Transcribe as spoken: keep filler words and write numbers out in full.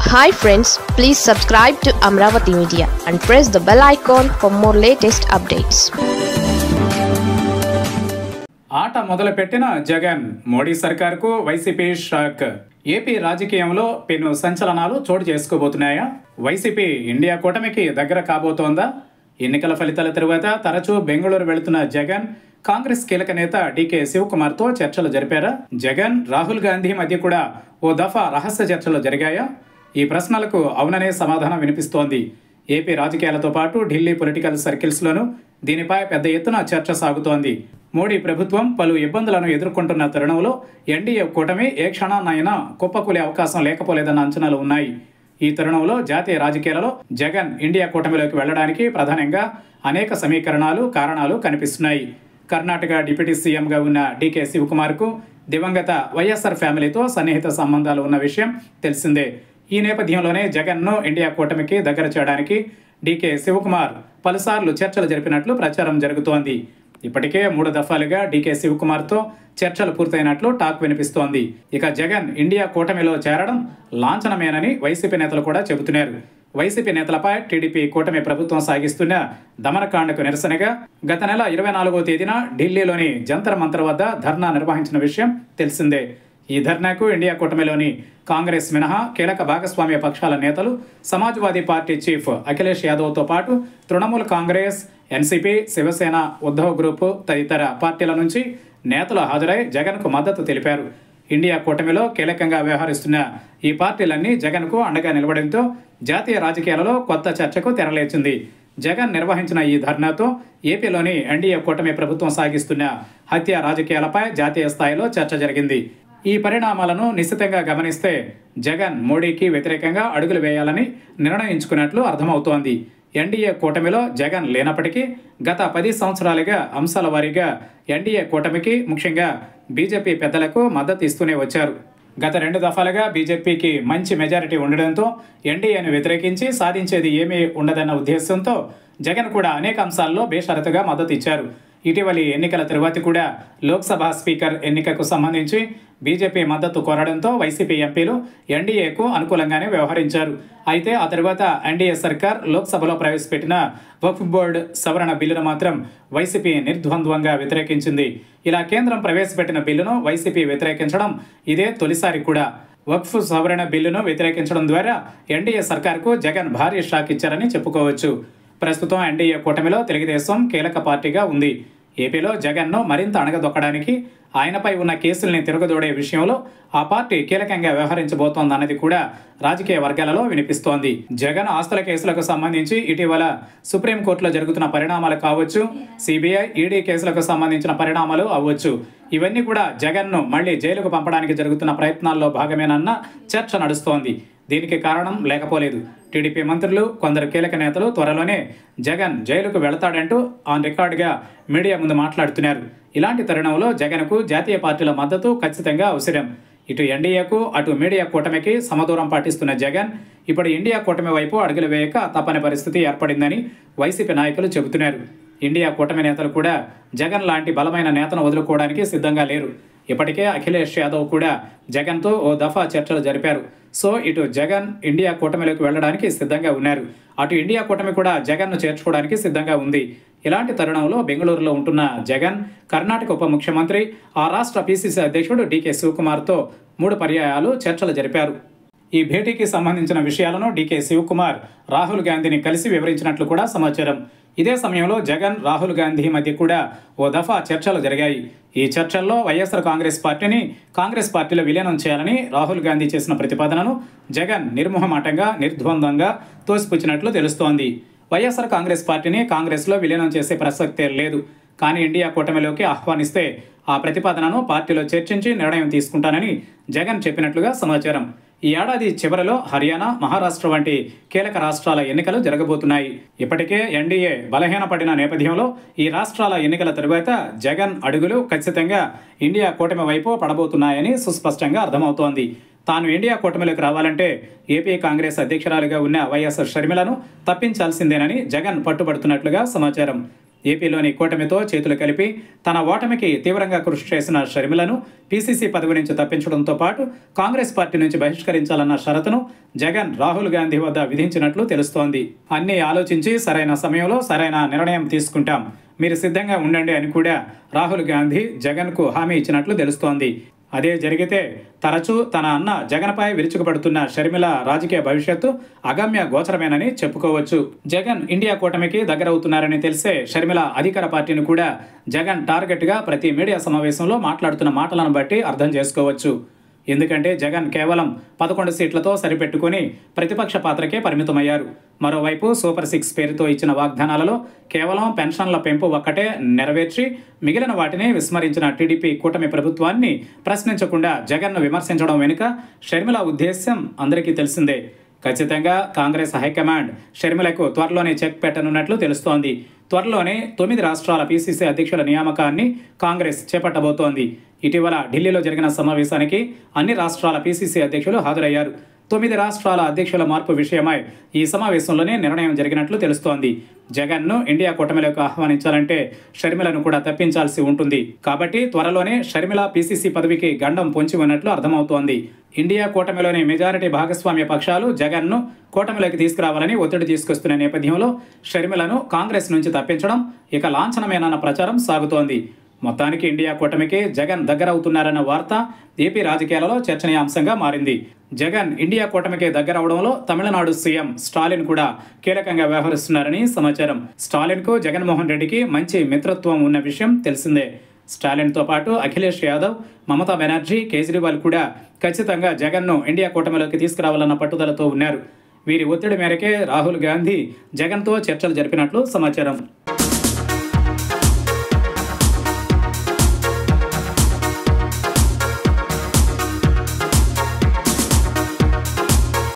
Hi friends, please subscribe to Amravati Media and press the bell icon for more latest updates. ఆట మొదలుపెట్టిన జగన్, మోడీ సర్కార్కు YCP shock. AP రాజకీయంలో పెను సంచలనాలు చోటు చేసుకోబోతున్నాయా? YCP India కూటమికి దగ్గర కాబోతోందా? ఎన్నికల ఫలితాల తరువాత తరచూ బెంగళూరు వెళుతున్న జగన్ కాంగ్రెస్ కీలక నేత డీకే శివకుమార్తో చర్చలు జరిపారా? జగన్, రాహుల్ గాంధీ మధ్య కూడా ఓ దఫా రహస్య చర్చలు జరిగాయా? ఈ ప్రశ్నలకు అవుననే సమాధానం వినిపిస్తోంది. ఏపీ రాజకీయాలతో పాటు ఢిల్లీ పొలిటికల్ సర్కిల్స్లోనూ దీనిపై పెద్ద ఎత్తున చర్చ సాగుతోంది. మోడీ ప్రభుత్వం పలు ఇబ్బందులను ఎదుర్కొంటున్న తరుణంలో ఎన్డీఏ కూటమి ఏ క్షణాన్నైనా కుప్పకూలే అవకాశం లేకపోలేదన్న అంచనాలు ఉన్నాయి. ఈ తరుణంలో జాతీయ రాజకీయాలలో జగన్ ఇండియా కూటమిలోకి వెళ్లడానికి ప్రధానంగా అనేక సమీకరణాలు, కారణాలు కనిపిస్తున్నాయి. కర్ణాటక డిప్యూటీ సీఎంగా ఉన్న డీకే శివకుమార్కు దివంగత వైఎస్ఆర్ ఫ్యామిలీతో సన్నిహిత సంబంధాలు ఉన్న విషయం తెలిసిందే. ఈ నేపథ్యంలోనే జగన్ను ఇండియా కూటమికి దగ్గర చేయడానికి డీకే శివకుమార్ పలుసార్లు చర్చలు జరిపినట్లు ప్రచారం జరుగుతోంది. ఇప్పటికే మూడు దఫాలుగా డీకే శివకుమార్తో చర్చలు పూర్తయినట్లు టాక్ వినిపిస్తోంది. ఇక జగన్ ఇండియా కూటమిలో చేరడం లాంఛనమేనని వైసీపీ నేతలు కూడా చెబుతున్నారు. వైసీపీ నేతలపై టీడీపీ కూటమి ప్రభుత్వం సాగిస్తున్న దమనకాండకు నిరసనగా గత నెల ఇరవై నాలుగో తేదీన ఢిల్లీలోని జంతర్ మంతర్ వద్ద ధర్నా నిర్వహించిన విషయం తెలిసిందే. ఈ ధర్నాకు ఇండియా కూటమిలోని కాంగ్రెస్ మినహా కీలక భాగస్వామ్య పక్షాల నేతలు, సమాజ్వాదీ పార్టీ చీఫ్ అఖిలేష్ యాదవ్తో పాటు తృణమూల్ కాంగ్రెస్, ఎన్సీపీ, శివసేన, ఉద్ధవ్ గ్రూపు తదితర పార్టీల నుంచి నేతలు హాజరై జగన్కు మద్దతు తెలిపారు. ఇండియా కూటమిలో కీలకంగా వ్యవహరిస్తున్న ఈ పార్టీలన్నీ జగన్కు అండగా నిలవడంతో జాతీయ రాజకీయాలలో కొత్త చర్చకు తెరలేచింది. జగన్ నిర్వహించిన ఈ ధర్నాతో ఏపీలోని ఎన్డీఏ కూటమి ప్రభుత్వం సాగిస్తున్న హత్య రాజకీయాలపై జాతీయ స్థాయిలో చర్చ జరిగింది. ఈ పరిణామాలను నిశితంగా గమనిస్తే జగన్ మోడీకి వ్యతిరేకంగా అడుగులు వేయాలని నిర్ణయించుకున్నట్లు అర్థమవుతోంది. ఎన్డీఏ కూటమిలో జగన్ లేనప్పటికీ గత పది సంవత్సరాలుగా అంశాల వారీగా ఎన్డీఏ కూటమికి, ముఖ్యంగా బీజేపీ పెద్దలకు మద్దతు ఇస్తూనే వచ్చారు. గత రెండు దఫాలుగా బీజేపీకి మంచి మెజారిటీ ఉండడంతో ఎన్డీఏను వ్యతిరేకించి సాధించేది ఏమీ ఉండదన్న ఉద్దేశంతో జగన్ కూడా అనేక అంశాల్లో బేషరతుగా మద్దతు ఇచ్చారు. ఇటీవలి ఎన్నికల తరువాత కూడా లోక్సభ స్పీకర్ ఎన్నికకు సంబంధించి బీజేపీ మద్దతు కోరడంతో వైసీపీ ఎంపీలు ఎన్డీఏకు అనుకూలంగానే వ్యవహరించారు. అయితే ఆ తర్వాత ఎన్డీఏ సర్కార్ లోక్సభలో ప్రవేశపెట్టిన వక్ఫ్ బోర్డు సవరణ బిల్లును మాత్రం వైసీపీ నిర్ద్వంద్వంగా వ్యతిరేకించింది. ఇలా కేంద్రం ప్రవేశపెట్టిన బిల్లును వైసీపీ వ్యతిరేకించడం ఇదే తొలిసారి కూడా. వక్ఫ్ సవరణ బిల్లును వ్యతిరేకించడం ద్వారా ఎన్డీఏ సర్కార్కు జగన్ భారీ షాక్ ఇచ్చారని చెప్పుకోవచ్చు. ప్రస్తుతం ఎన్డీఏ కూటమిలో తెలుగుదేశం కీలక పార్టీగా ఉంది. ఏపీలో జగన్ను మరింత అణగదొక్కడానికి ఆయనపై ఉన్న కేసుల్ని తిరగదోడే విషయంలో ఆ పార్టీ కీలకంగా వ్యవహరించబోతోందన్నది కూడా రాజకీయ వర్గాలలో వినిపిస్తోంది. జగన్ ఆస్తుల కేసులకు సంబంధించి ఇటీవల సుప్రీంకోర్టులో జరుగుతున్న పరిణామాలు కావచ్చు, సిబిఐ, ఈడీ కేసులకు సంబంధించిన పరిణామాలు అవ్వచ్చు. ఇవన్నీ కూడా జగన్ను మళ్లీ జైలుకు పంపడానికి జరుగుతున్న ప్రయత్నాల్లో భాగమేనన్న చర్చ నడుస్తోంది. దీనికి కారణం లేకపోలేదు. టీడీపీ మంత్రులు, కొందరు కీలక నేతలు త్వరలోనే జగన్ జైలుకు వెళతాడంటూ ఆన్ రికార్డుగా మీడియా ముందు మాట్లాడుతున్నారు. ఇలాంటి తరుణంలో జగన్కు జాతీయ పార్టీల మద్దతు ఖచ్చితంగా అవసరం. ఇటు ఎన్డీఏకు, అటు మీడియా కూటమికి సమదూరం పాటిస్తున్న జగన్ ఇప్పుడు ఇండియా కూటమి వైపు అడుగులు వేయక తప్పని పరిస్థితి ఏర్పడిందని వైసీపీ నాయకులు చెబుతున్నారు. ఇండియా కూటమి నేతలు కూడా జగన్ లాంటి బలమైన నేతను వదులుకోవడానికి సిద్ధంగా లేరు. ఇప్పటికే అఖిలేష్ యాదవ్ కూడా జగన్తో ఓ దఫా చర్చలు జరిపారు. సో ఇటు జగన్ ఇండియా కూటమిలోకి వెళ్లడానికి సిద్ధంగా ఉన్నారు. అటు ఇండియా కూటమి కూడా జగన్ను చేర్చుకోవడానికి సిద్ధంగా ఉంది. ఇలాంటి తరుణంలో బెంగళూరులో ఉంటున్న జగన్ కర్ణాటక ఉప ముఖ్యమంత్రి, ఆ రాష్ట్ర పీసీసీ అధ్యక్షుడు డీకే శివకుమార్తో మూడు పర్యాయాలు చర్చలు జరిపారు. ఈ భేటీకి సంబంధించిన విషయాలను డీకే శివకుమార్ రాహుల్ గాంధీని కలిసి వివరించినట్లు కూడా సమాచారం. ఇదే సమయంలో జగన్, రాహుల్ గాంధీ మధ్య కూడా ఓ దఫా చర్చలు జరిగాయి. ఈ చర్చల్లో వైఎస్ఆర్ కాంగ్రెస్ పార్టీని కాంగ్రెస్ పార్టీలో విలీనం చేయాలని రాహుల్ గాంధీ చేసిన ప్రతిపాదనను జగన్ నిర్మోహమాటంగా, నిర్ద్వంద్వంగా తోసిపుచ్చినట్లు తెలుస్తోంది. వైఎస్ఆర్ కాంగ్రెస్ పార్టీని కాంగ్రెస్లో విలీనం చేసే ప్రసక్తే లేదు. కానీ ఇండియా కూటమిలోకి ఆహ్వానిస్తే ఆ ప్రతిపాదనను పార్టీలో చర్చించి నిర్ణయం తీసుకుంటానని జగన్ చెప్పినట్లుగా సమాచారం. ఈ ఏడాది చివరిలో హర్యానా, మహారాష్ట్ర వంటి కీలక రాష్ట్రాల ఎన్నికలు జరగబోతున్నాయి. ఇప్పటికే ఎన్డీఏ బలహీనపడిన నేపథ్యంలో ఈ రాష్ట్రాల ఎన్నికల తరువాత జగన్ అడుగులు ఖచ్చితంగా ఇండియా కూటమి వైపు పడబోతున్నాయని సుస్పష్టంగా అర్థమవుతోంది. తాను ఇండియా కూటమిలోకి రావాలంటే ఏపీ కాంగ్రెస్ అధ్యక్షురాలిగా ఉన్న వైఎస్ షర్మిలను తప్పించాల్సిందేనని జగన్ పట్టుబడుతున్నట్లుగా సమాచారం. ఏపీలోని కూటమితో చేతులు కలిపి తన ఓటమికి తీవ్రంగా కృషి చేసిన షర్మిలను పీసీసీ పదవి నుంచి తప్పించడంతో పాటు కాంగ్రెస్ పార్టీ నుంచి బహిష్కరించాలన్న షరతును జగన్ రాహుల్ గాంధీ వద్ద విధించినట్లు తెలుస్తోంది. అన్నీ ఆలోచించి సరైన సమయంలో సరైన నిర్ణయం తీసుకుంటాం, మీరు సిద్ధంగా ఉండండి అని కూడా రాహుల్ గాంధీ జగన్కు హామీ ఇచ్చినట్లు తెలుస్తోంది. అదే జరిగితే తరచూ తన అన్న జగన్పై విరుచుకుపడుతున్న షర్మిల రాజకీయ భవిష్యత్తు అగమ్య గోచరమేనని చెప్పుకోవచ్చు. జగన్ ఇండియా కూటమికి దగ్గరవుతున్నారని తెలిసే షర్మిల అధికార పార్టీని కూడా జగన్ టార్గెట్గా ప్రతి మీడియా సమావేశంలో మాట్లాడుతున్న మాటలను బట్టి అర్థం చేసుకోవచ్చు. ఎందుకంటే జగన్ కేవలం పదకొండు సీట్లతో సరిపెట్టుకుని ప్రతిపక్ష పాత్రకే పరిమితమయ్యారు. మరోవైపు సూపర్ సిక్స్ పేరుతో ఇచ్చిన వాగ్దానాలలో కేవలం పెన్షన్ల పెంపు ఒక్కటే నెరవేర్చి మిగిలిన వాటిని విస్మరించిన టీడీపీ కూటమి ప్రభుత్వాన్ని ప్రశ్నించకుండా జగన్ను విమర్శించడం వెనుక షర్మిల ఉద్దేశ్యం అందరికీ తెలిసిందే. ఖచ్చితంగా కాంగ్రెస్ హైకమాండ్ షర్మిలకు త్వరలోనే చెక్ పెట్టనున్నట్లు తెలుస్తోంది. త్వరలోనే తొమ్మిది రాష్ట్రాల పీసీసీ అధ్యక్షుల నియామకాన్ని కాంగ్రెస్ చేపట్టబోతోంది. ఇటీవల ఢిల్లీలో జరిగిన సమావేశానికి అన్ని రాష్ట్రాల పీసీసీ అధ్యక్షులు హాజరయ్యారు. తొమ్మిది రాష్ట్రాల అధ్యక్షుల మార్పు విషయమై ఈ సమావేశంలోనే నిర్ణయం జరిగినట్లు తెలుస్తోంది. జగన్ను ఇండియా కూటమిలోకి ఆహ్వానించాలంటే షర్మిలను కూడా తప్పించాల్సి ఉంటుంది. కాబట్టి త్వరలోనే షర్మిల పీసీసీ పదవికి గండం పొంచి ఉన్నట్లు అర్థమవుతోంది. ఇండియా కూటమిలోని మెజారిటీ భాగస్వామ్య పక్షాలు జగన్ను కూటమిలోకి తీసుకురావాలని ఒత్తిడి తీసుకొస్తున్న నేపథ్యంలో షర్మిలను కాంగ్రెస్ నుంచి తప్పించడం ఇక లాంఛనమేనన్న ప్రచారం సాగుతోంది. మొత్తానికి ఇండియా కూటమికి జగన్ దగ్గరవుతున్నారన్న వార్త ఏపీ రాజకీయాలలో చర్చనీయాంశంగా మారింది. జగన్ ఇండియా కూటమికి దగ్గరవడంలో తమిళనాడు సీఎం స్టాలిన్ కూడా కీలకంగా వ్యవహరిస్తున్నారని సమాచారం. స్టాలిన్కు జగన్మోహన్ రెడ్డికి మంచి మిత్రత్వం ఉన్న విషయం తెలిసిందే. స్టాలిన్తో పాటు అఖిలేష్ యాదవ్, మమతా బెనర్జీ, కేజ్రీవాల్ కూడా ఖచ్చితంగా జగన్ను ఇండియా కూటమిలోకి తీసుకురావాలన్న పట్టుదలతో ఉన్నారు. వీరి ఒత్తిడి మేరకే రాహుల్ గాంధీ జగన్తో చర్చలు జరిపినట్లు సమాచారం.